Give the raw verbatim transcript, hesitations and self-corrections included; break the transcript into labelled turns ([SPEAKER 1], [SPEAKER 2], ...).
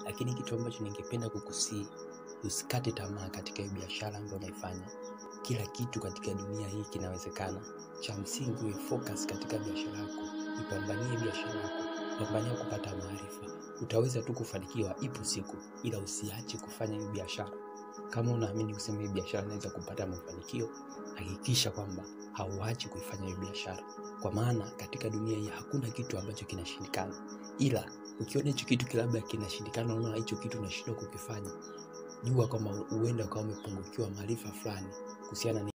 [SPEAKER 1] Lakini kitu ambacho ningependa kukusii, usikate tamaa katika hii biashara ambayo unaifanya. Kila kitu katika dunia hii kinawezekana. Cha msingi focus katika biashara yako. Ipambanie biashara yako. Pambania kupata maarifa. Utaweza tu kufanikiwa ipo siku, ila usiache kufanya hii biashara. Kama unaamini kusema hii biashara inaweza kupata mafanikio, hakikisha kwamba hauachi kuifanya hii biashara. Kwa maana katika dunia hii hakuna kitu ambacho kinashindikana. Ila ukiona hicho kitu kilabda kinashindikana, unaona hicho kitu unashindwa kukifanya, jua kwamba huenda kama umepungukiwa maarifa fulani kuhusiana